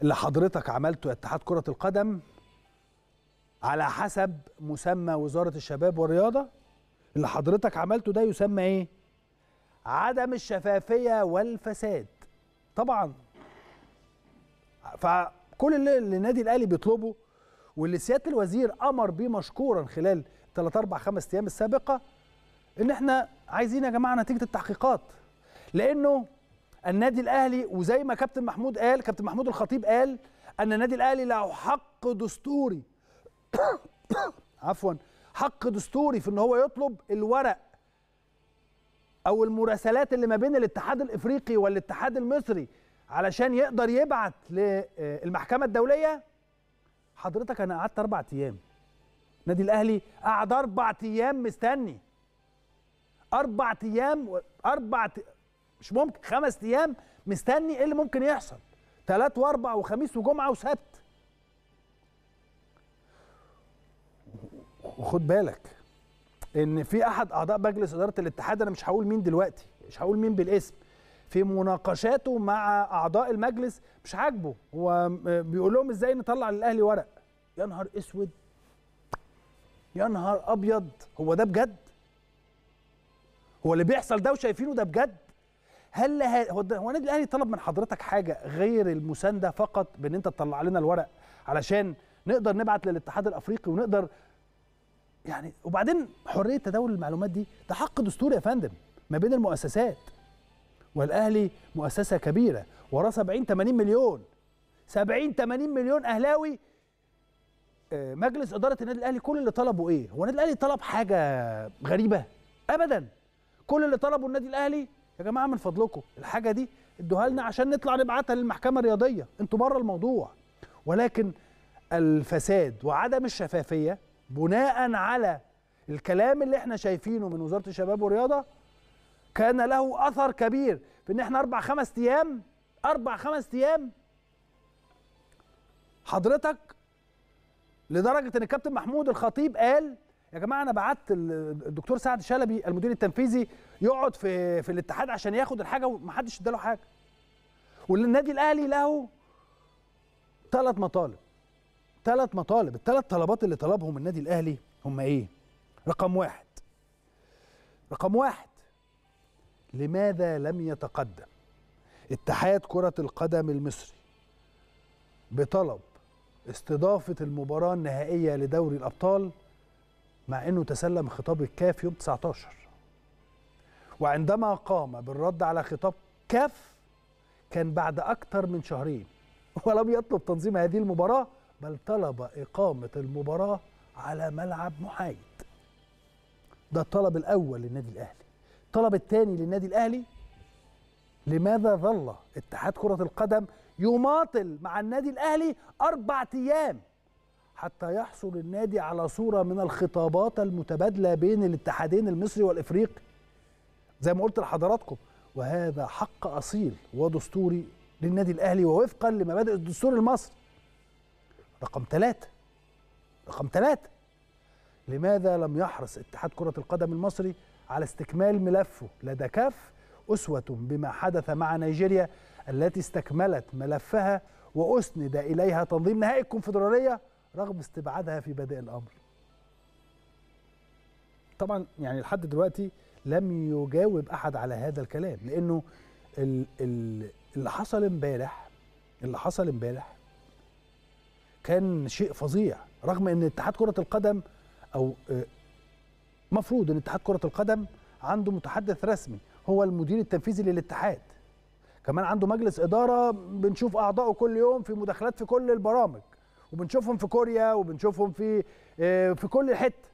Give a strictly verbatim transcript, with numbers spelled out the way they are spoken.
اللي حضرتك عملته يا اتحاد كرة القدم على حسب مسمى وزارة الشباب والرياضة، اللي حضرتك عملته ده يسمى ايه؟ عدم الشفافية والفساد. طبعا فكل اللي النادي الاهلي بيطلبه واللي سيادة الوزير امر بيه مشكورا خلال ثلاث اربع خمس ايام السابقة، ان احنا عايزين يا جماعة نتيجة التحقيقات، لانه النادي الاهلي وزي ما كابتن محمود قال، كابتن محمود الخطيب قال ان النادي الاهلي له حق دستوري عفوا حق دستوري في ان هو يطلب الورق او المراسلات اللي ما بين الاتحاد الافريقي والاتحاد المصري علشان يقدر يبعت للمحكمة الدولية. حضرتك انا قعدت اربع ايام، النادي الاهلي قعد اربع ايام مستني، اربع ايام اربع مش ممكن خمس ايام مستني ايه اللي ممكن يحصل، ثلاث واربع وخميس وجمعه وسبت. وخد بالك ان في احد اعضاء مجلس اداره الاتحاد، انا مش هقول مين دلوقتي، مش هقول مين بالاسم، في مناقشاته مع اعضاء المجلس مش عاجبه، هو بيقول لهم ازاي نطلع للاهلي ورق. يا نهار اسود، يا نهار ابيض، هو ده بجد؟ هو اللي بيحصل ده وشايفينه ده بجد؟ هل هو هو النادي الاهلي طلب من حضرتك حاجه غير المسانده فقط بان انت تطلع لنا الورق علشان نقدر نبعت للاتحاد الافريقي ونقدر يعني؟ وبعدين حريه تداول المعلومات دي ده حق دستوري يا فندم ما بين المؤسسات، والاهلي مؤسسه كبيره وراه سبعين ثمانين مليون، سبعين ثمانين مليون اهلاوي. مجلس اداره النادي الاهلي كل اللي طلبه ايه؟ هو النادي الاهلي طلب حاجه غريبه؟ ابدا. كل اللي طلبه النادي الاهلي يا جماعه من فضلكم الحاجه دي ادوها لنا عشان نطلع نبعتها للمحكمه الرياضيه، انتوا بره الموضوع. ولكن الفساد وعدم الشفافيه بناء على الكلام اللي احنا شايفينه من وزاره الشباب والرياضه كان له اثر كبير في ان احنا اربع خمس ايام اربع خمس ايام حضرتك، لدرجه ان الكابتن محمود الخطيب قال يا جماعه انا بعت الدكتور سعد شلبي المدير التنفيذي يقعد في في الاتحاد عشان ياخد الحاجه ومحدش اداله حاجه. والنادي الاهلي له ثلاث مطالب، ثلاث مطالب، الثلاث طلبات اللي طلبهم النادي الاهلي هم ايه؟ رقم واحد، رقم واحد لماذا لم يتقدم اتحاد كرة القدم المصري بطلب استضافة المباراة النهائية لدوري الأبطال مع أنه تسلم خطاب الكاف يوم تسعة عشر، وعندما قام بالرد على خطاب كاف كان بعد أكثر من شهرين، ولم يطلب تنظيم هذه المباراة بل طلب إقامة المباراة على ملعب محايد. ده الطلب الأول للنادي الأهلي. الطلب الثاني للنادي الأهلي، لماذا ظل اتحاد كرة القدم يماطل مع النادي الأهلي أربع أيام حتى يحصل النادي على صورة من الخطابات المتبادلة بين الاتحادين المصري والإفريقي زي ما قلت لحضراتكم، وهذا حق أصيل ودستوري للنادي الأهلي ووفقا لمبادئ الدستور المصري. رقم ثلاثة، رقم ثلاثة لماذا لم يحرص اتحاد كرة القدم المصري على استكمال ملفه لدى كاف أسوة بما حدث مع نيجيريا التي استكملت ملفها وأسند إليها تنظيم نهائي الكونفدرالية رغم استبعادها في بادئ الأمر؟ طبعا يعني لحد دلوقتي لم يجاوب أحد على هذا الكلام، لأنه اللي حصل امبارح اللي حصل امبارح كان شيء فظيع، رغم ان اتحاد كرة القدم او مفروض ان اتحاد كرة القدم عنده متحدث رسمي هو المدير التنفيذي للاتحاد، كمان عنده مجلس اداره بنشوف اعضائه كل يوم في مداخلات في كل البرامج، وبنشوفهم في كوريا وبنشوفهم في في كل حته.